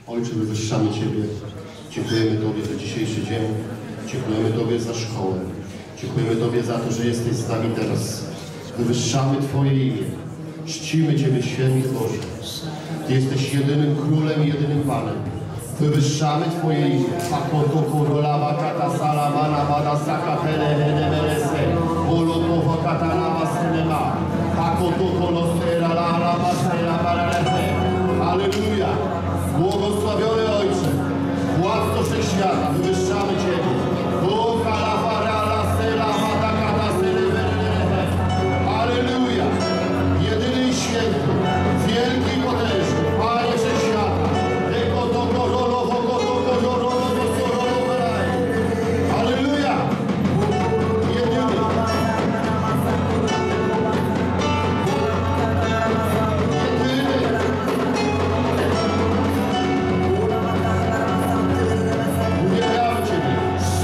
Ojcze, wywyższamy Ciebie. Dziękujemy Tobie za dzisiejszy dzień. Dziękujemy Tobie za szkołę. Dziękujemy Tobie za to, że jesteś z nami teraz. Wywyższamy Twoje imię. Czcimy Ciebie, Święty Boże. Ty jesteś jedynym Królem i jedynym Panem. Wywyższamy Twoje imię. Halleluja! Błogosławiony Ojcze, Władco Wszechświata, wywyższamy Ciebie. Halleluja! Jedyny i święty, wielki i potężny, Panie Wszechświata. Halleluja! Jedyny. Uwielbiamy Ciebie.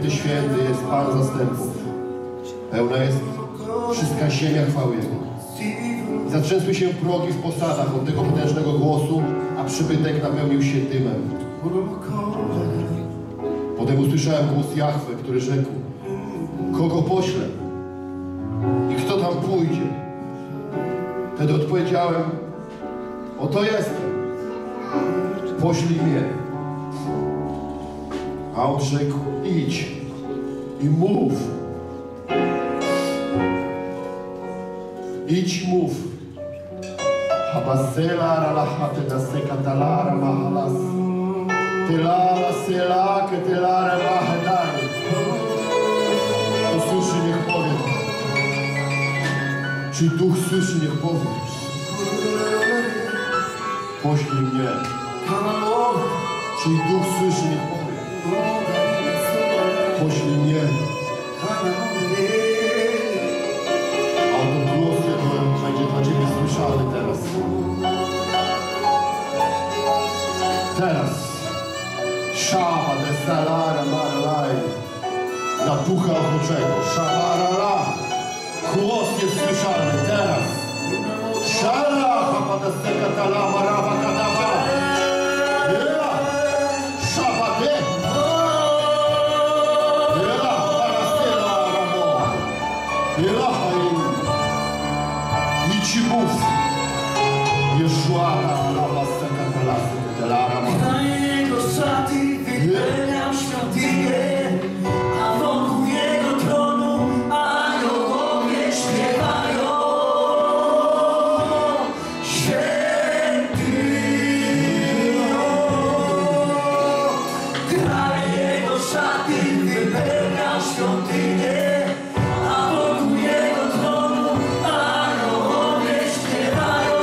Święty, święty jest Pan zastępów. Pełna jest wszystka ziemia chwały Jego. I zatrzęsły się progi w posadach od tego potężnego głosu, a przybytek napełnił się dymem. Potem usłyszałem głos Jahwe, który rzekł: kogo poślę? I kto tam pójdzie? Wtedy odpowiedziałem: oto jestem, poślij mnie. A on rzekł: idź i mów. Idź i mów. Habasela ralahate da sekatalara mahalas. Telala selake telara mahadai. Kto słyszy, niech powie. Czy Duch słyszy, niech powie. Poślij mnie. Czy Duch słyszy, niech powie. Poślij mnie. A oto głos Jego będzie dla Ciebie słyszalny teraz. Teraz. Szaba de salara maralaj. Dla ducha ochoczego. Szabarala. Głos jest słyszalny teraz. Szala. Hapada sekatala marawa kadaba. Jela. Szaba de. Jela. Parasela ramo. Jela haim. Idź i mów. Jeszua rama sekatala sekatala rama. Wypełniał świątynię, a wokół Jego tronu aniołowie śpiewają. Święty, kraj Jego szaty wypełniał świątynię, a wokół Jego tronu aniołowie śpiewają.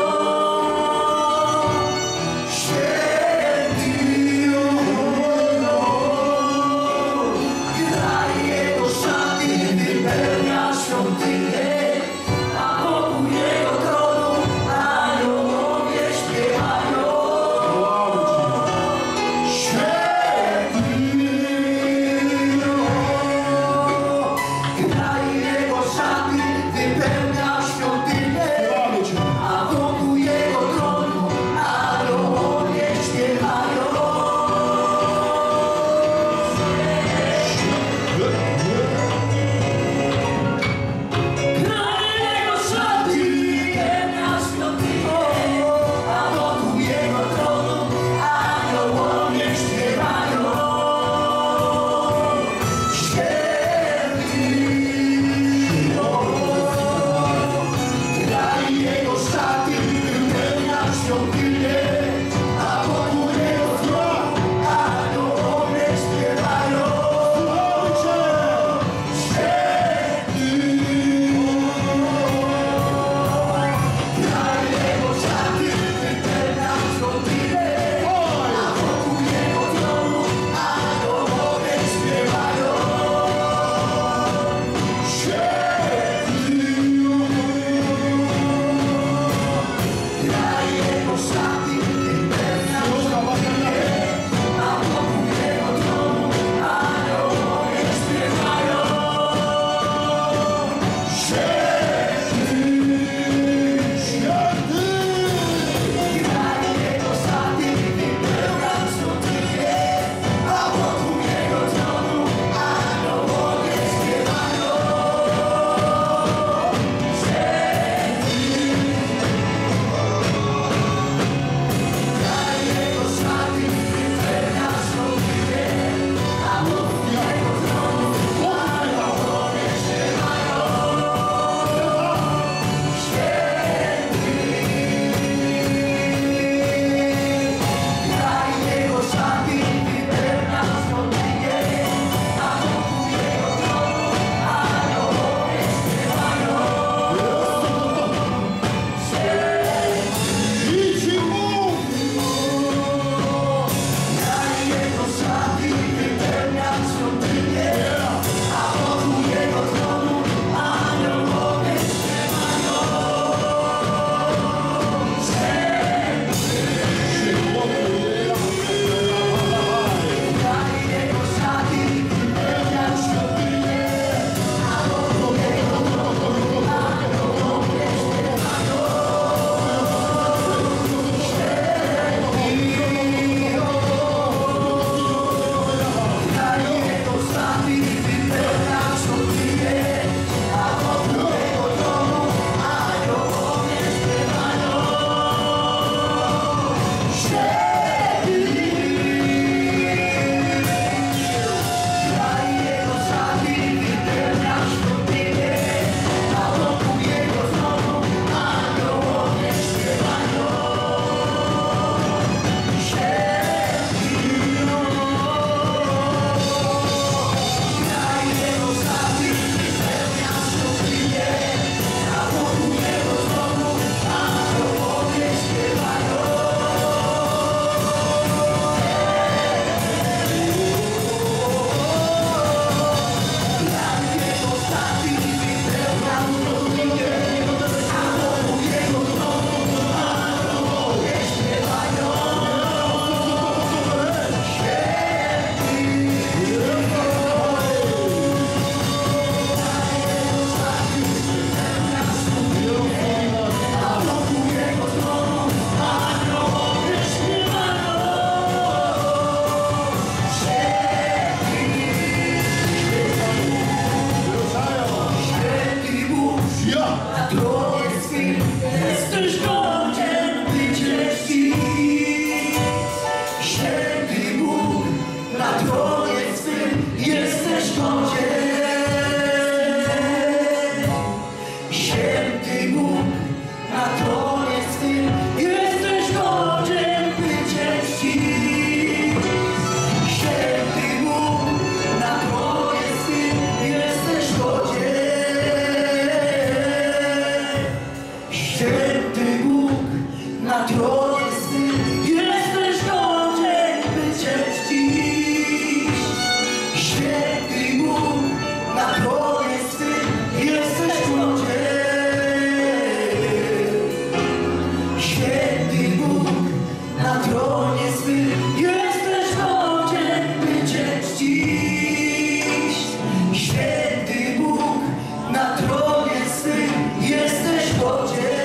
tronie swym jesteś godzien.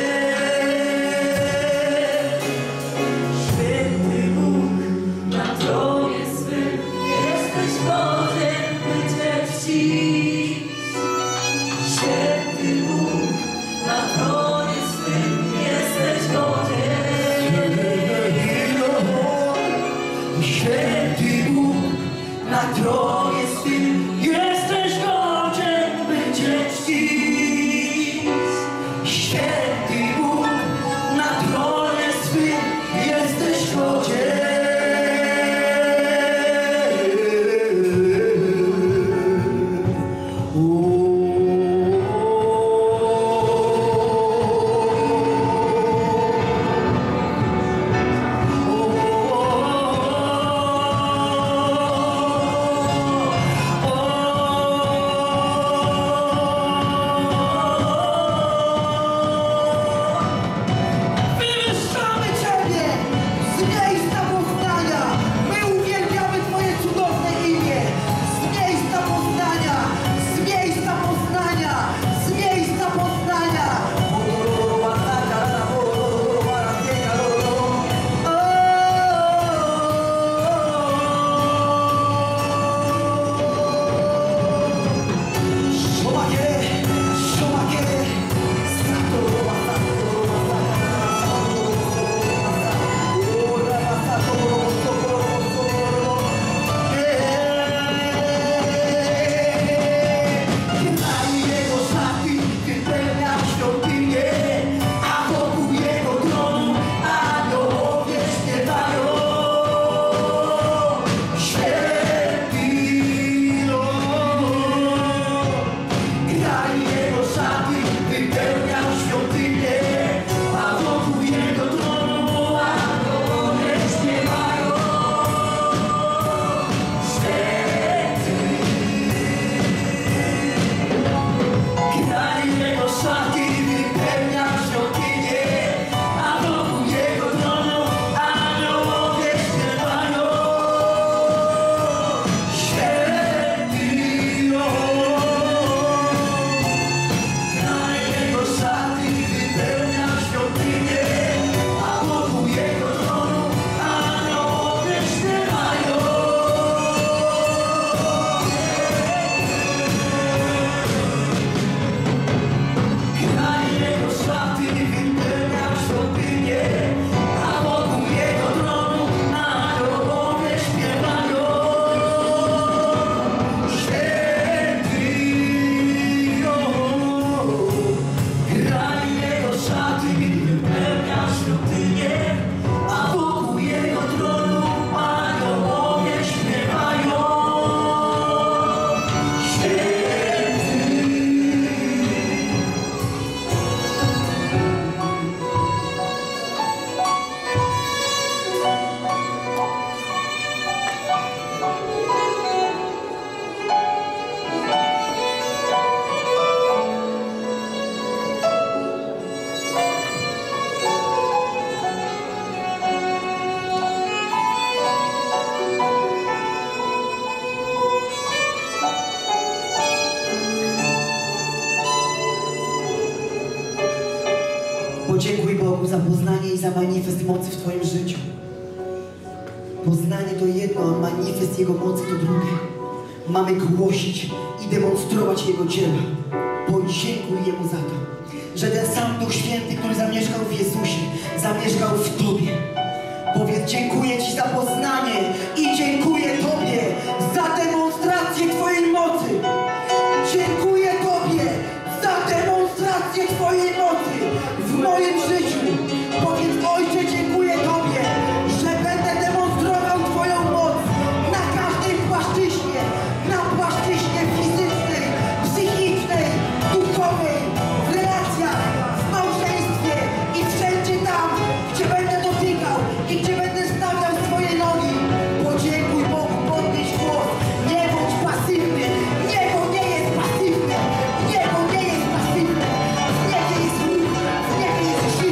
Święty Bóg, na tronie swym jesteś godzien, by Cię czcić. Święty Bóg, na tronie swym jesteś godzien. Święty Bóg, na tronie swym jesteś godzien, by Cię czcić. Święty Bóg, na tronie swym jesteś godzien. Wywyższamy Ciebie z miejsca poznania. My uwielbiamy Twoje cudowne imię. Z miejsca poznania, z miejsca poznania, z miejsca poznania. Podziękuj Bogu za poznanie i za manifest mocy w Twoim życiu. Poznanie to jedno, a manifest Jego mocy to drugie. Mamy głosić i demonstrować Jego dzieła. Podziękuj Jemu za to, że ten sam Duch Święty, który zamieszkał w Jezusie, zamieszkał w Tobie. Powiedz: dziękuję Ci za poznanie i dziękuję Tobie za demonstrację Twojej mocy. Dziękuję Tobie za demonstrację Twojej mocy w moim życiu. Powiedz: Ojcze, dziękuję Tobie, że będę demonstrował Twoją moc na każdej płaszczyźnie, na płaszczyźnie fizycznej, psychicznej, duchowej, w relacjach, w małżeństwie i wszędzie tam, gdzie będę dotykał i gdzie będę stawiał swoje nogi. Podziękuj Bogu, podnieś głos, nie bądź pasywny. Niebo nie jest pasywne, niebo nie jest pasywne. W niebie jest ruch, w niebie jest siła.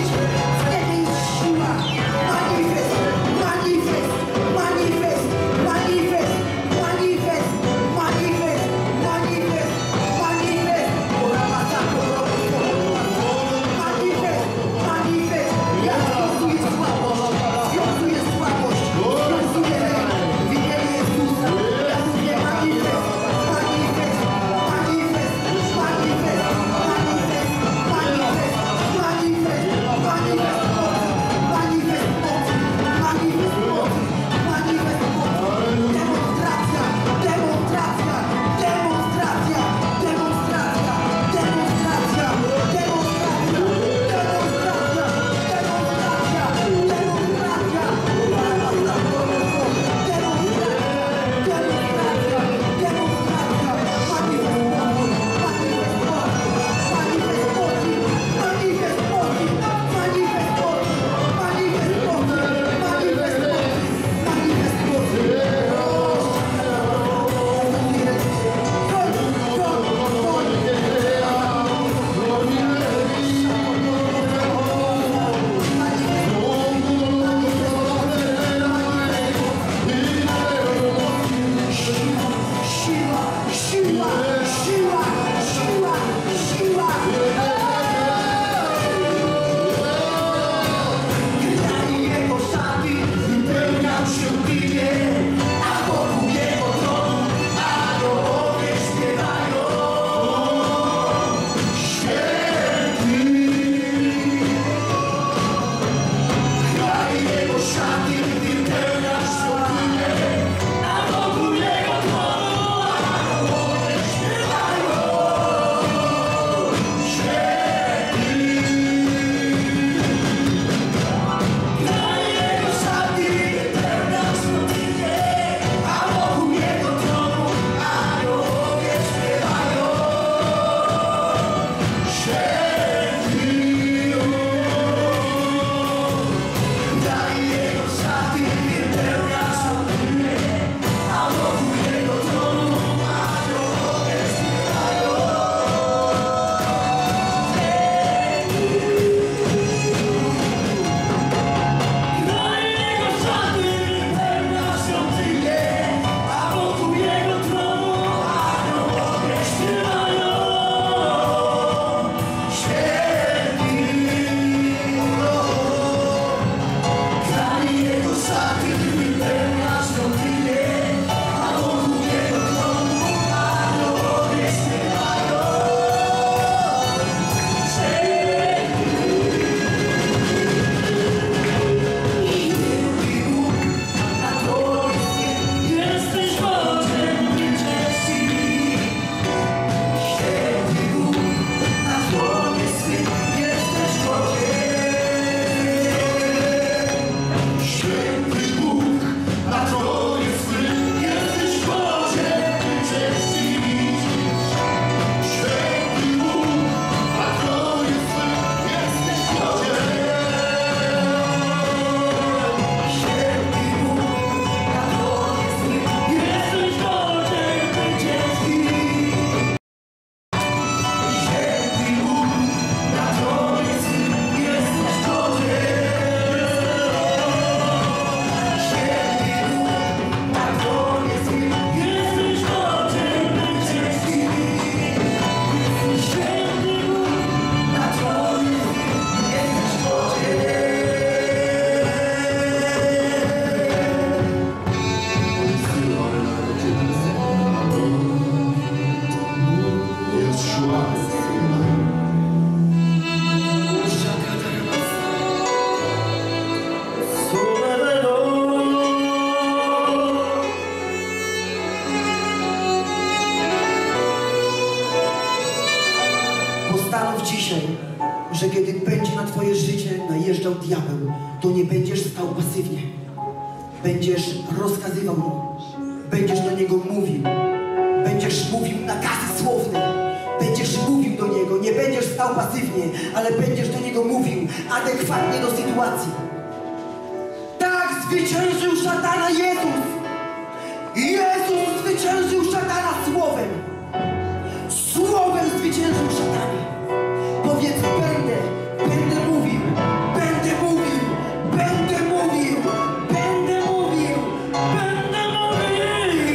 zastanów dzisiaj, że kiedy będzie na twoje życie najeżdżał diabeł, to nie będziesz stał pasywnie. Będziesz rozkazywał mu. Będziesz do niego mówił. Będziesz mówił nakazy słowne. Będziesz mówił do niego. Nie będziesz stał pasywnie, ale będziesz do niego mówił adekwatnie do sytuacji. Tak zwyciężył szatana Jezus. Jezus zwyciężył szatana słowem. Słowem zwyciężył szatana. Powiedz, będę mówił, będę mówił, będę mówił, będę mówił, będę mówił.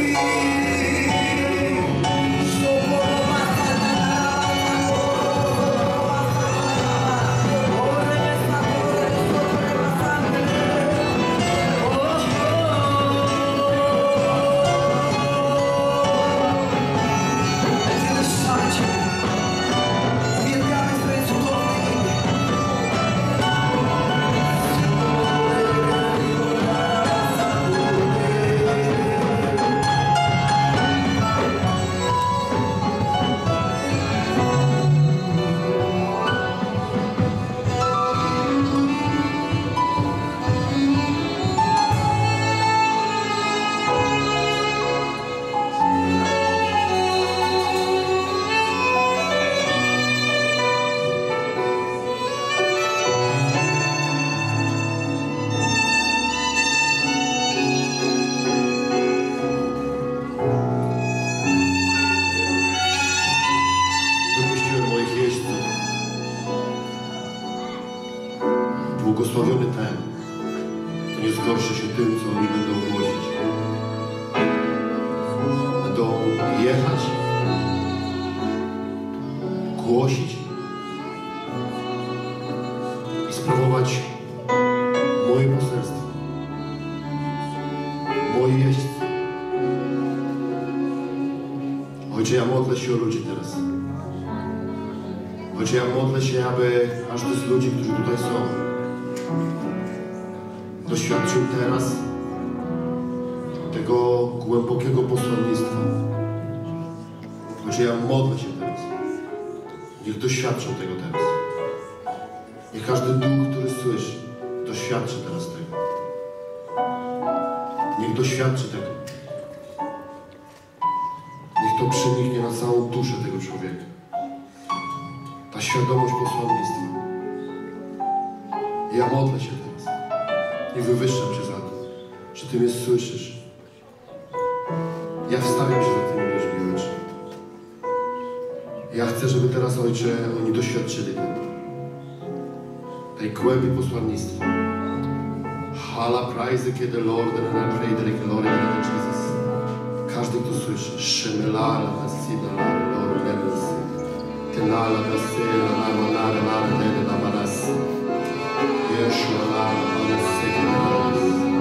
Błogosławiony ten, kto nie zgorszy się tym, co oni będą głosić. Będą jechać, głosić i sprawować moje poselstwo, moje jeźdźcy. Ojcze, ja modlę się o ludzi teraz. Ojcze, ja modlę się, aby każdy z ludzi, którzy tutaj są, doświadczył teraz tego głębokiego posłannictwa. Ojcze, ja modlę się teraz. Niech doświadczą tego teraz. Niech każdy duch, który słyszy, doświadczy teraz tego. Niech doświadczy tego. Niech to przeniknie na całą duszę tego człowieka. Ta świadomość posłannictwa. Ja modlę się teraz. I wywyższam się za to, że Ty mnie słyszysz. Ja wstawiam się za tymi ludźmi, Ojcze. Ja chcę, żeby teraz, Ojcze, oni doświadczyli tego. Tej głębi posłannictwa. Hala praise kiedy Lord, and I pray that Lord, and Jesus. Każdy, kto słyszy, Shemelala, Nasina, Lord, Nemes, Tenala, Nasina, Namanala, Nana, Namanas, Yeshua, Namanas,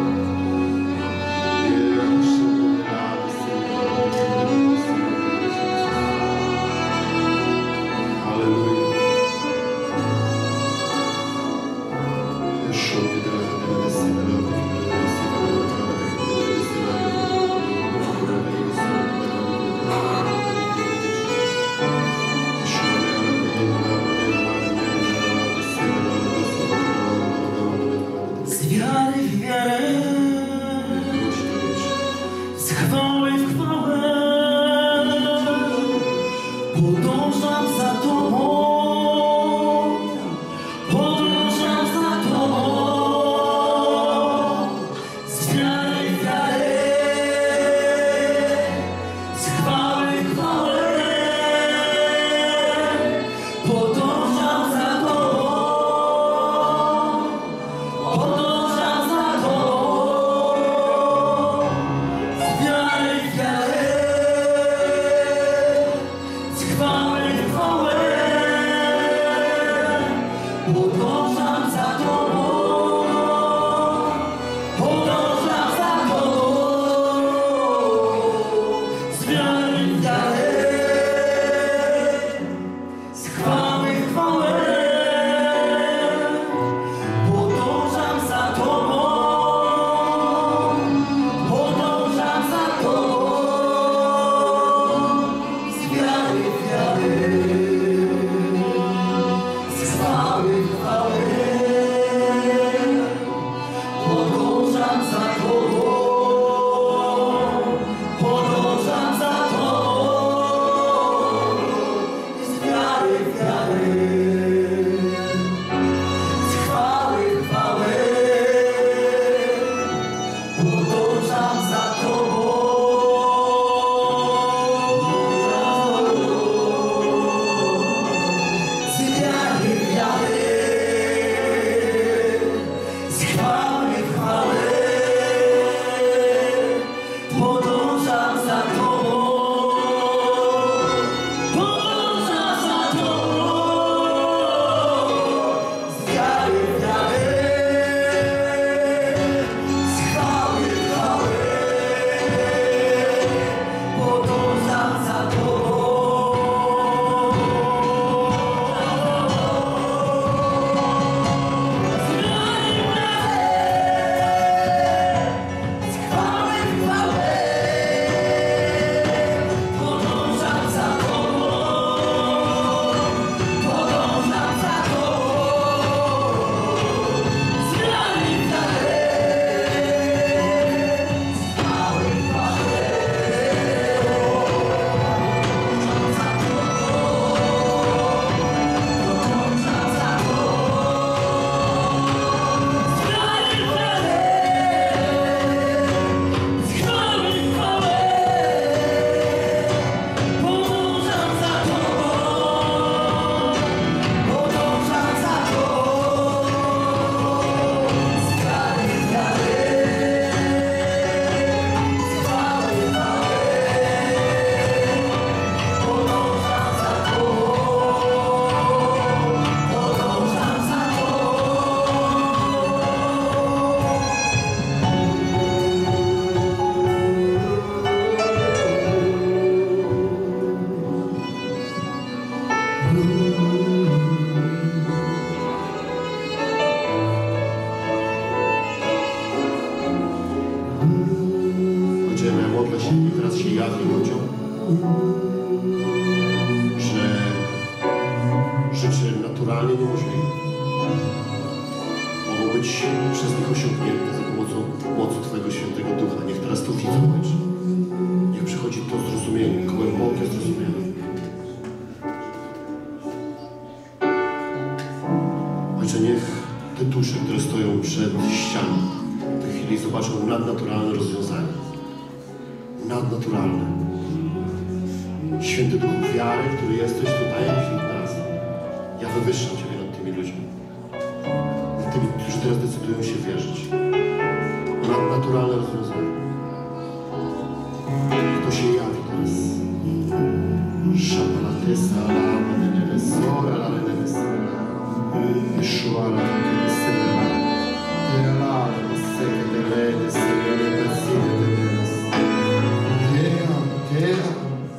rzeczy naturalnie niemożliwe mogą być przez nich osiągnięte za pomocą mocy Twojego Świętego Ducha. Niech teraz to widzą, Ojcze. Niech przychodzi to zrozumienie, głębokie zrozumienie. Ojcze, niech te dusze, które stoją przed ścianą, w tej chwili zobaczą nadnaturalne rozwiązanie. Nadnaturalne. Święty Duchu wiary, który jesteś tutaj wśród nas. Ja wywyższam Ciebie nad tymi ludźmi. Nad tymi, którzy teraz decydują się wierzyć. Nadnaturalne rozwiązanie. To się jawi teraz. Szapalatesa, la menedesora, la menedesora. Yeshua, la menedesora. Tela, la menedesora, la menedesora. Tela.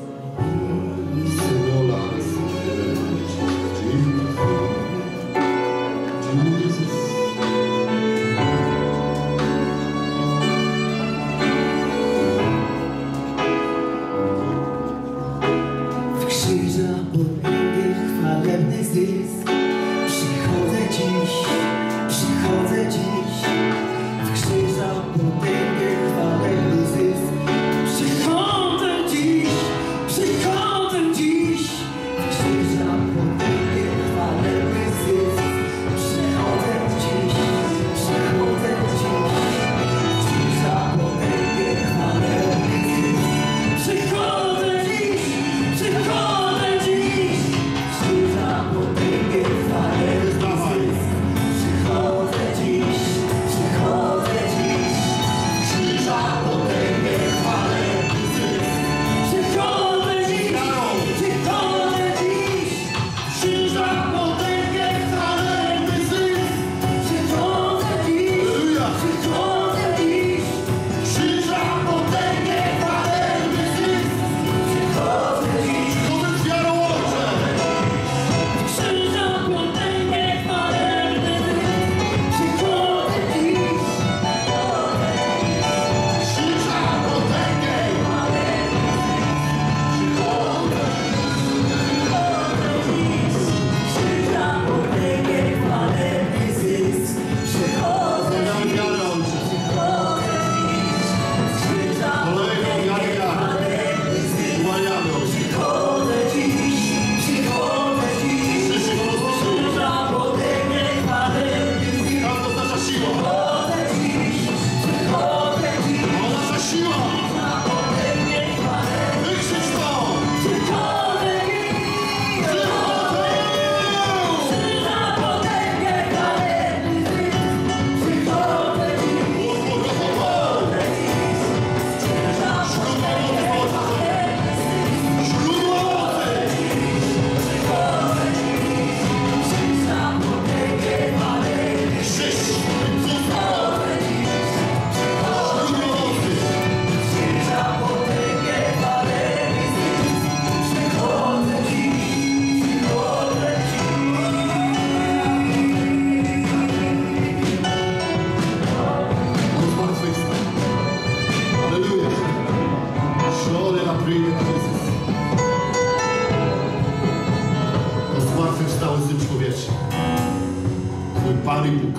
Pan i Bóg.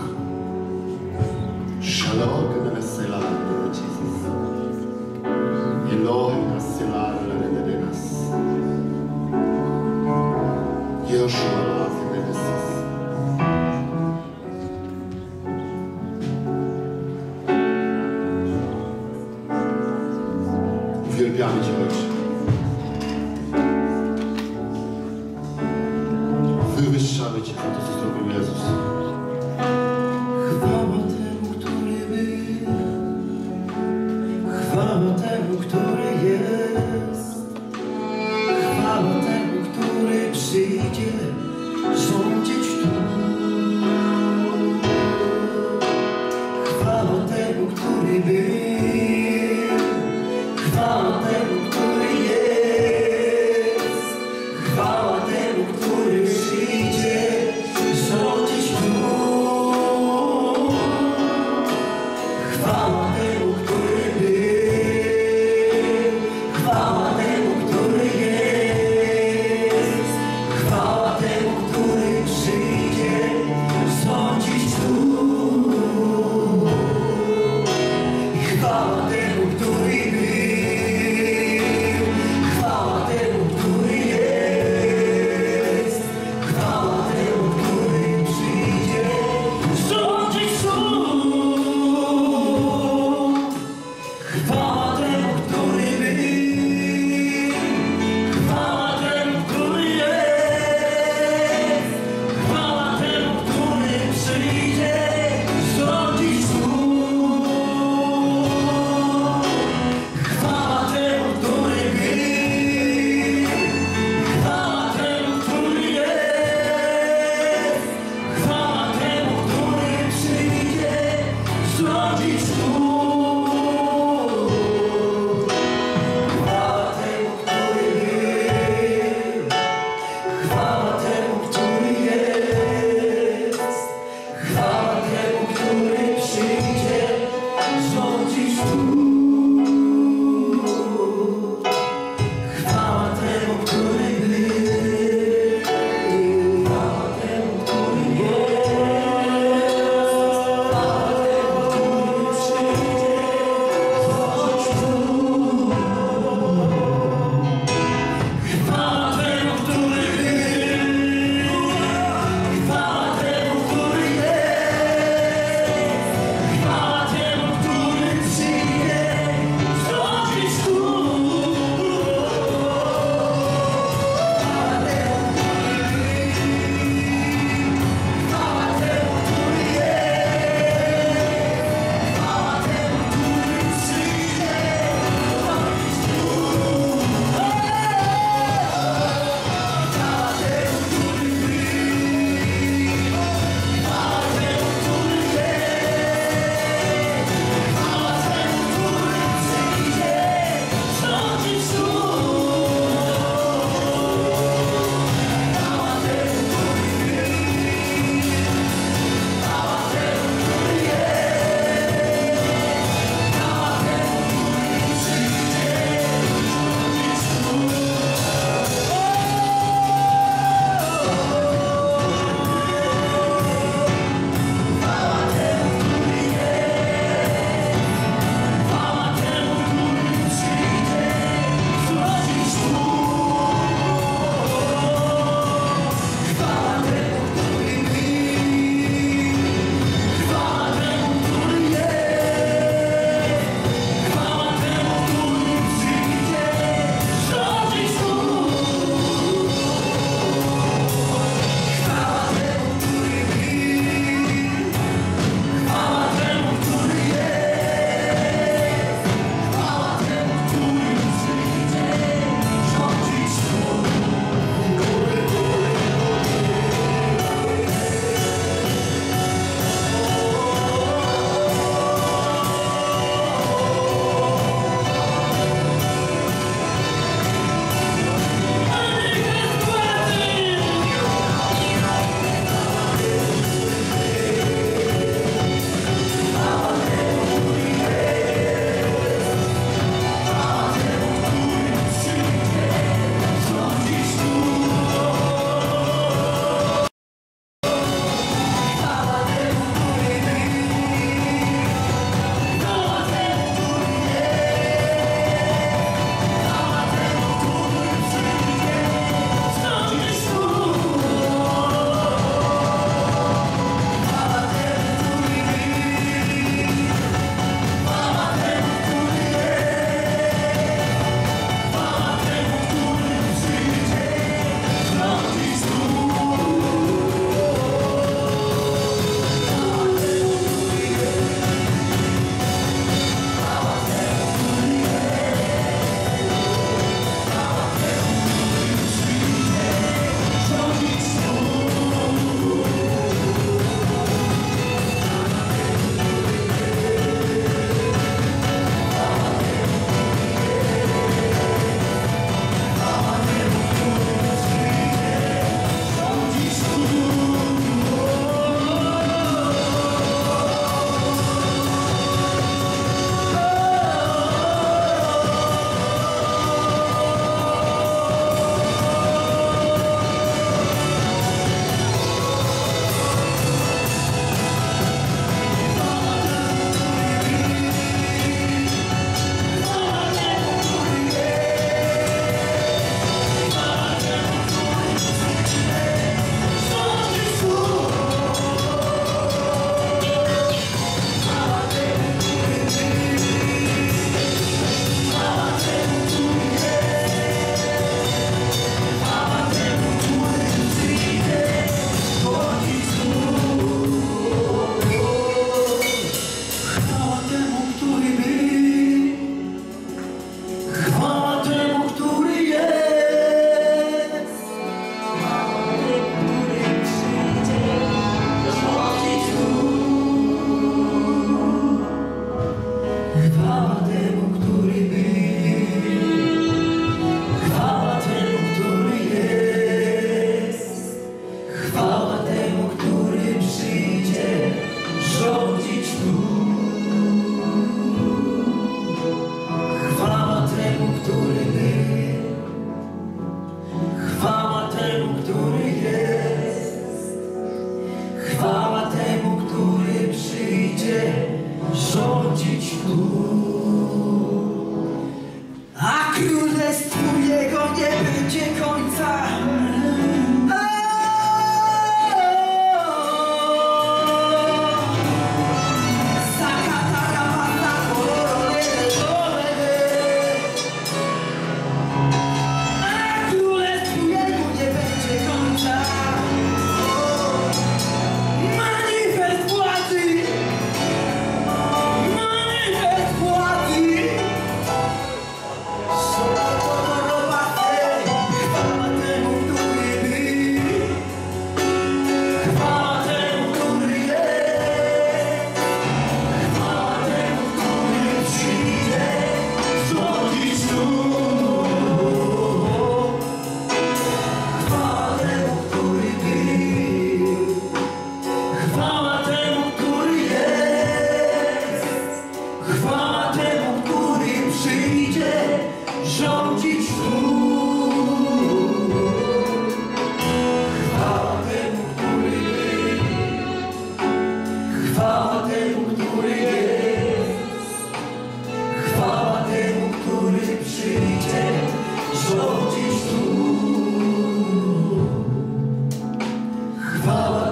Shalom, Keneselah, Jesus. Elohim, Naselah, Lenedenas. Yeshua, Lenedenas. Uwielbiamy Cię, Ojcze. Wywyższamy Cię za to, co zrobił Jezus. Chwała temu, który był, chwała temu, który jest, chwała temu, który przyjdzie rządzić tu. Chwała temu, który był, chwała temu, który jest, chwała temu, który przyjdzie rządzić tu.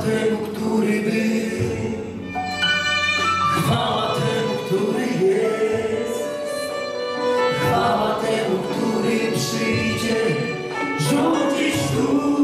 temu, który był, chwała temu, który jest, chwała temu, który przyjdzie rządzić tu.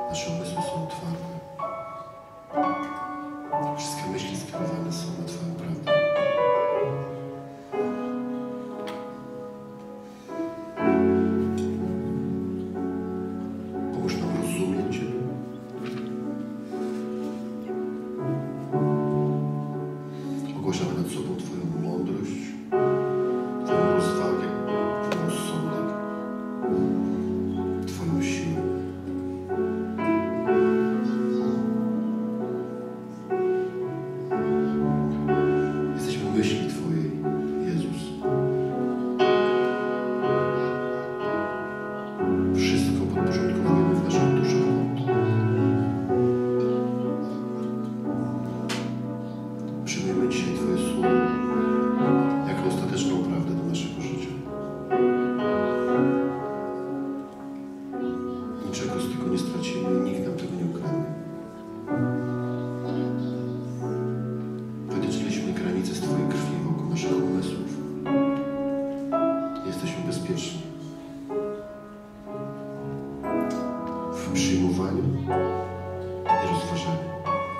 Nasze umysły są otwarte. Wszystkie myśli skierowane są na Twoją prawdę. Pomóż nam rozumieć Ciebie. Ogłaszamy nad sobą Twoją mądrość, Twoją rozwagę, Twój rozsądek, Twoją siłę. Jesteśmy w myśli Twojej, Jezus. Wszystko podporządkowujemy w naszych duszach. Przyjmujemy dzisiaj Twoje słowo jako ostateczną prawdę do naszego życia. Niczego z tego nie stracimy, nikt nam tego nie ukradnie. Wytycziliśmy granice z Twojej krwi wokół naszych umysłów. Jesteśmy bezpieczni w przyjmowaniu i rozważaniu.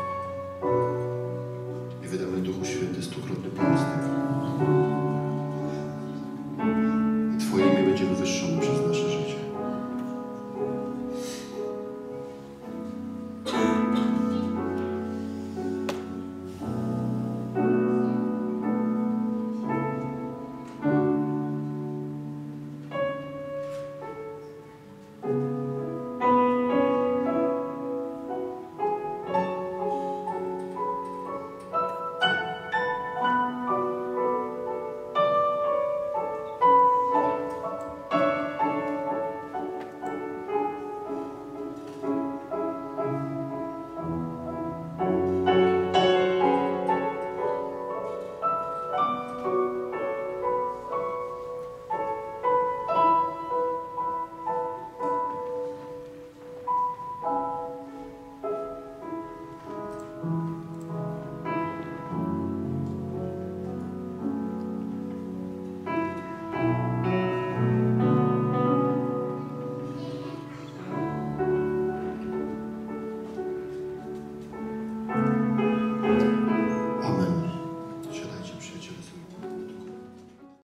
I wydamy Duchu Święty 100-krotny pomstek. I Twoje imię będzie wywyższone przez nasze życie. Amen. Siadajcie, przyjaciele.